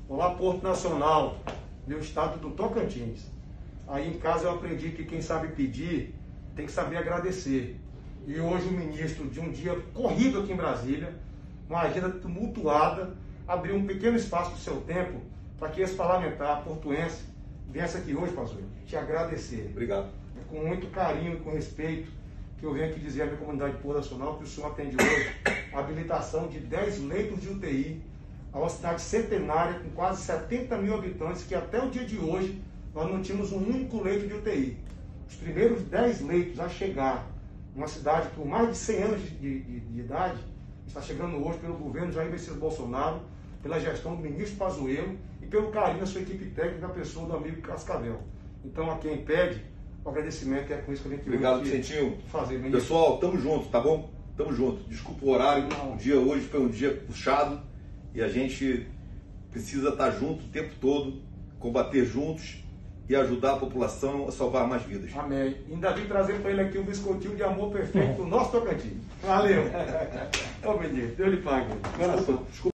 Olá, Porto Nacional, meu estado do Tocantins. Aí em casa eu aprendi que quem sabe pedir tem que saber agradecer. E hoje o ministro, de um dia corrido aqui em Brasília, uma agenda tumultuada, abriu um pequeno espaço do seu tempo para que esse parlamentar portuense viesse aqui hoje, Pazuello, te agradecer. Obrigado. É com muito carinho e com respeito que eu venho aqui dizer à minha comunidade de Porto Nacional que o senhor atende hoje a habilitação de 10 leitos de UTI a uma cidade centenária com quase 70 mil habitantes, que até o dia de hoje nós não tínhamos um único leito de UTI. Os primeiros 10 leitos a chegar numa cidade com mais de 100 anos de idade, está chegando hoje pelo governo Jair Messias Bolsonaro, pela gestão do ministro Pazuello e pelo carinho da sua equipe técnica, da pessoa do amigo Cascavel. Então, a quem pede, o agradecimento é com isso que a gente Obrigado, Vicentinho. Fazer, ministro. Pessoal, tamo junto, tá bom? Tamo junto. Desculpa o horário, o dia hoje foi um dia puxado e a gente precisa estar junto o tempo todo, combater juntos e ajudar a população a salvar mais vidas. Amém. Ainda vim trazer para ele aqui um biscoitinho de amor perfeito do nosso Tocantins. Valeu. Ô, menino, Deus lhe pague. Desculpa.